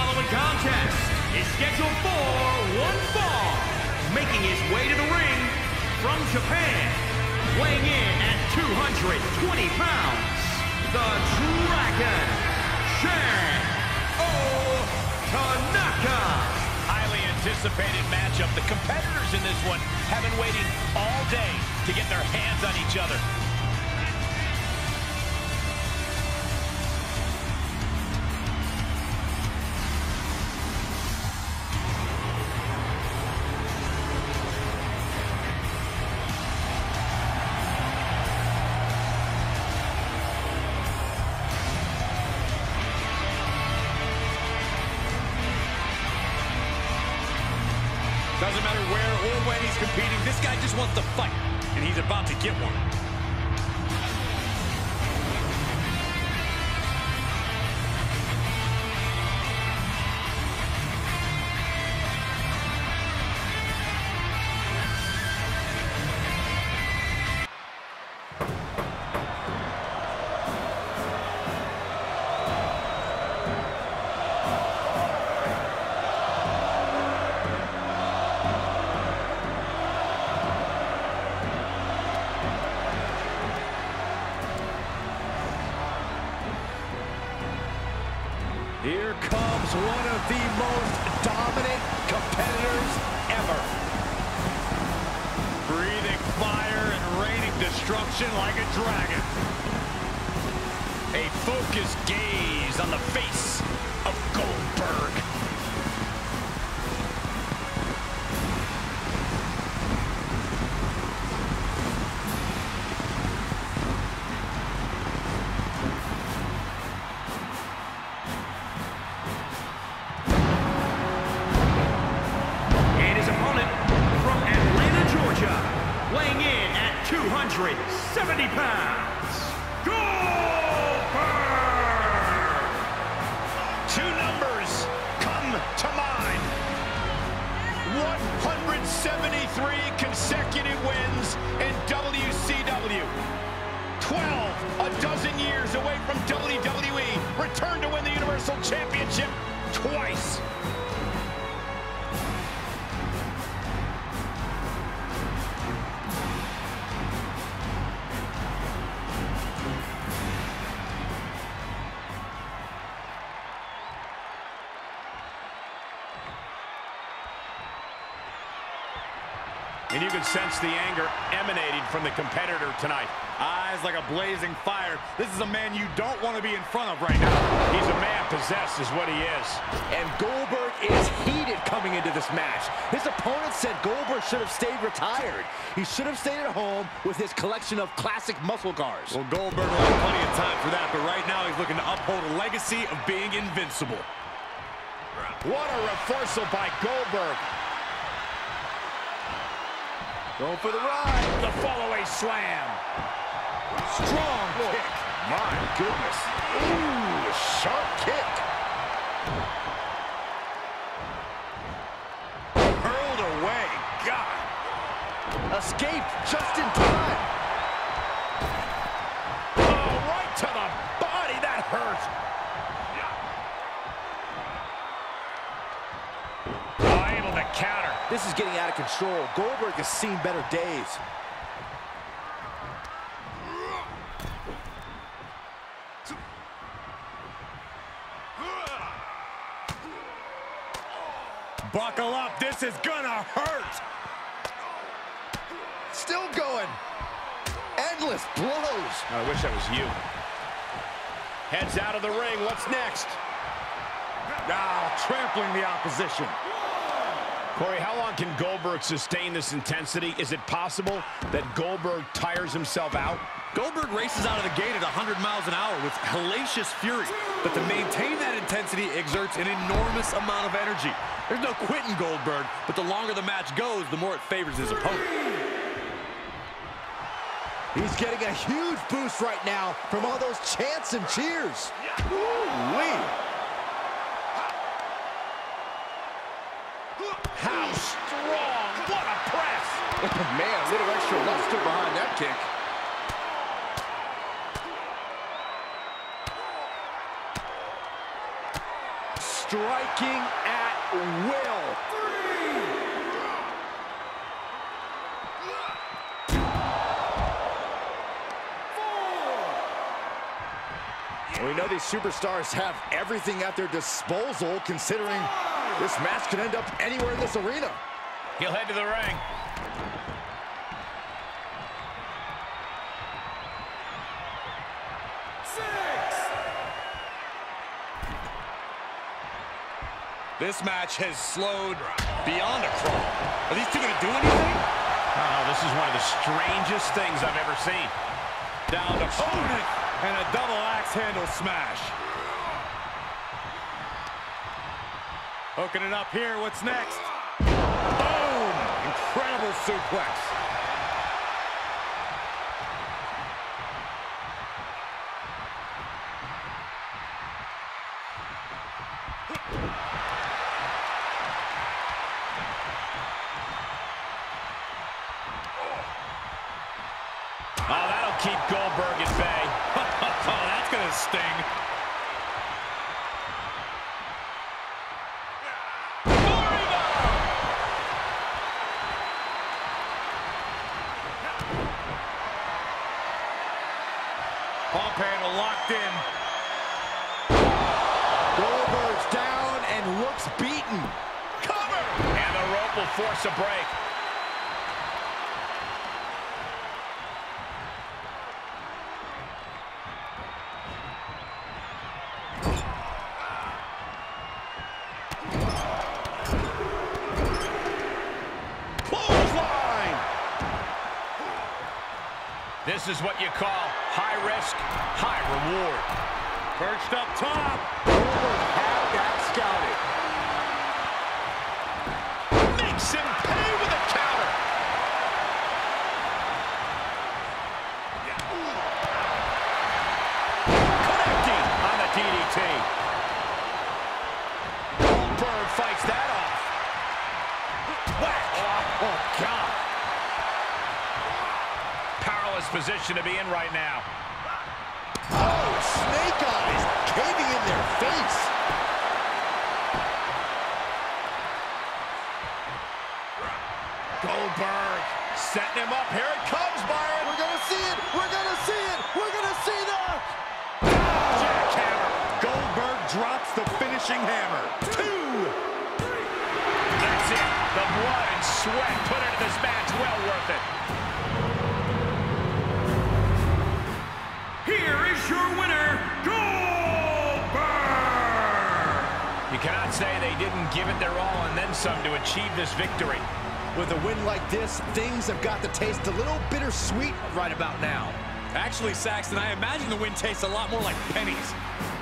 following contest is scheduled for one fall. Making his way to the ring from Japan, weighing in at 220 pounds, the Dragon, Shan Tanaka. Highly anticipated matchup. The competitors in this one have been waiting all day to get their hands on each other. Doesn't matter where or when he's competing, this guy just wants to fight, and he's about to get one. Here comes one of the most dominant competitors ever. Breathing fire and raining destruction like a dragon. A focused gaze on the face of Goldberg. Weighing in at 270 pounds, Goldberg! Two numbers come to mind. 173 consecutive wins in WCW. 12, a dozen years away from WWE. Returned to win the Universal Championship twice. And you can sense the anger emanating from the competitor tonight. Eyes like a blazing fire. This is a man you don't want to be in front of right now. He's a man possessed is what he is. And Goldberg is heated coming into this match. His opponent said Goldberg should have stayed retired. He should have stayed at home with his collection of classic muscle cars. Well, Goldberg will have plenty of time for that, but right now he's looking to uphold a legacy of being invincible. What a reversal by Goldberg. Going for the ride. The follow-away slam. Strong kick. My goodness. Ooh, sharp kick. Hurled away. God. Escaped just in time. Oh, right to the body. That hurt. Oh, able to counter. This is getting out of control. Goldberg has seen better days. Buckle up. This is gonna hurt. Still going. Endless blows. I wish I was you. Heads out of the ring. What's next? Now, trampling the opposition. Corey, how long can Goldberg sustain this intensity? Is it possible that Goldberg tires himself out? Goldberg races out of the gate at 100 miles an hour with hellacious fury. But to maintain that intensity exerts an enormous amount of energy. There's no quitting Goldberg, but the longer the match goes, the more it favors his opponent. He's getting a huge boost right now from all those chants and cheers. Woo-wee. How strong! What a press! Man, a little extra luster behind that kick. striking at will. We know these superstars have everything at their disposal, considering this match could end up anywhere in this arena. He'll head to the ring. This match has slowed beyond a crawl. Are these two going to do anything? Oh, this is one of the strangest things I've ever seen. Down to Opponent and a double axe handle smash. Hooking it up here. What's next? Boom! Incredible suplex. Oh, that'll keep Goldberg at bay. Oh, that's gonna sting. Pump handle locked in. Goldberg's down and looks beaten. Cover! And the rope will force a break. This is what you call high risk, high reward. Perched up top. Goldberg had that scouted. Makes him pay with a counter. Connecting on the DDT. Goldberg fights that off. Whack. Oh, God. Position to be in right now. Oh, snake eyes caving in their face. Goldberg setting him up. Here it comes, Byron. We're gonna see it. We're gonna see it. We're gonna see the jackhammer. Goldberg drops the finishing hammer. 2. That's it. The blood and sweat put into this match. Well worth it. Here is your winner, Goldberg! You cannot say they didn't give it their all and then some to achieve this victory. With a win like this, things have got to taste a little bittersweet right about now. Actually, Saxton, I imagine the win tastes a lot more like pennies.